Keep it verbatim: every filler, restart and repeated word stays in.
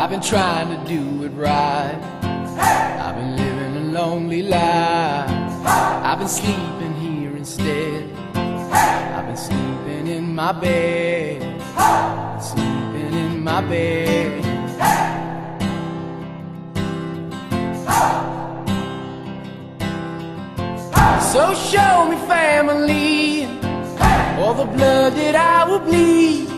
I've been trying to do it right. I've been living a lonely life. I've been sleeping here instead. I've been sleeping in my bed. I've been sleeping in my bed. So show me family, all the blood that I will bleed.